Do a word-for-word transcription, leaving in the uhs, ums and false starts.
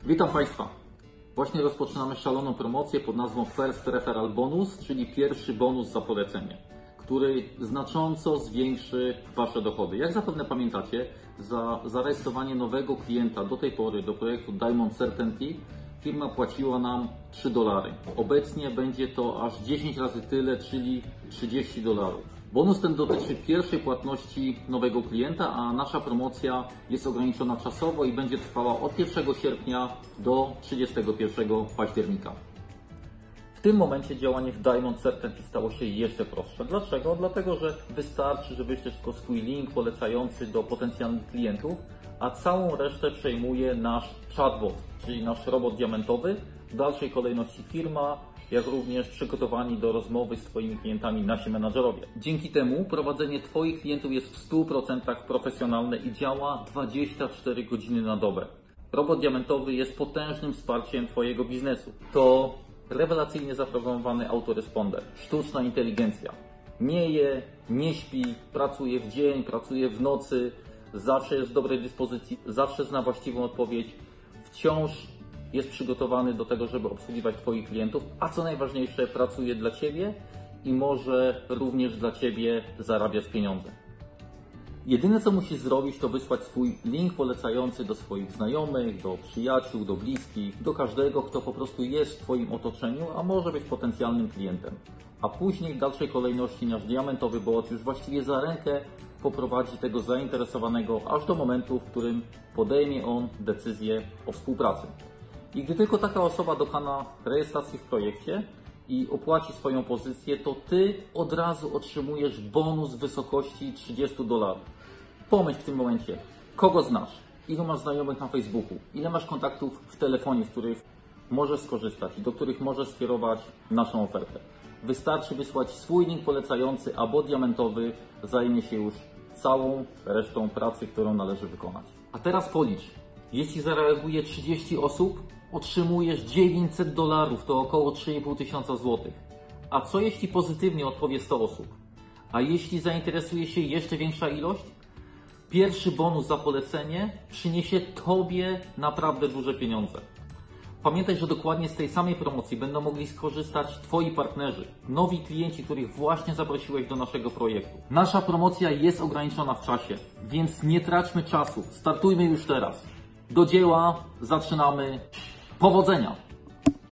Witam Państwa. Właśnie rozpoczynamy szaloną promocję pod nazwą First Referral Bonus, czyli pierwszy bonus za polecenie, który znacząco zwiększy Wasze dochody. Jak zapewne pamiętacie, za zarejestrowanie nowego klienta do tej pory do projektu Diamond Certainty firma płaciła nam trzy dolary. Obecnie będzie to aż dziesięć razy tyle, czyli trzydzieści dolarów. Bonus ten dotyczy pierwszej płatności nowego klienta, a nasza promocja jest ograniczona czasowo i będzie trwała od pierwszego sierpnia do trzydziestego pierwszego października. W tym momencie działanie w Diamond Certainty stało się jeszcze prostsze. Dlaczego? Dlatego, że wystarczy, że wyślesz tylko swój link polecający do potencjalnych klientów, a całą resztę przejmuje nasz chatbot, czyli nasz robot diamentowy. W dalszej kolejności firma, jak również przygotowani do rozmowy z Twoimi klientami nasi menadżerowie. Dzięki temu prowadzenie Twoich klientów jest w stu procentach profesjonalne i działa dwadzieścia cztery godziny na dobę. Robot diamentowy jest potężnym wsparciem Twojego biznesu. To rewelacyjnie zaprogramowany autoresponder, sztuczna inteligencja. Nie je, nie śpi, pracuje w dzień, pracuje w nocy, zawsze jest w dobrej dyspozycji, zawsze zna właściwą odpowiedź, wciąż jest przygotowany do tego, żeby obsługiwać Twoich klientów, a co najważniejsze, pracuje dla Ciebie i może również dla Ciebie zarabiać pieniądze. Jedyne co musisz zrobić, to wysłać swój link polecający do swoich znajomych, do przyjaciół, do bliskich, do każdego, kto po prostu jest w Twoim otoczeniu, a może być potencjalnym klientem. A później w dalszej kolejności nasz diamentowy bot już właściwie za rękę poprowadzi tego zainteresowanego aż do momentu, w którym podejmie on decyzję o współpracy. I gdy tylko taka osoba dokona rejestracji w projekcie i opłaci swoją pozycję, to Ty od razu otrzymujesz bonus w wysokości trzydzieści dolarów. Pomyśl w tym momencie, kogo znasz, ilu masz znajomych na Facebooku, ile masz kontaktów w telefonie, z których możesz skorzystać i do których możesz skierować naszą ofertę. Wystarczy wysłać swój link polecający, a bot diamentowy zajmie się już całą resztą pracy, którą należy wykonać. A teraz policz. Jeśli zareaguje trzydzieści osób, otrzymujesz dziewięćset dolarów, to około trzy i pół tysiąca złotych. A co jeśli pozytywnie odpowie sto osób? A jeśli zainteresuje się jeszcze większa ilość? Pierwszy bonus za polecenie przyniesie Tobie naprawdę duże pieniądze. Pamiętaj, że dokładnie z tej samej promocji będą mogli skorzystać Twoi partnerzy, nowi klienci, których właśnie zaprosiłeś do naszego projektu. Nasza promocja jest ograniczona w czasie, więc nie traćmy czasu. Startujmy już teraz. Do dzieła, zaczynamy. Powodzenia!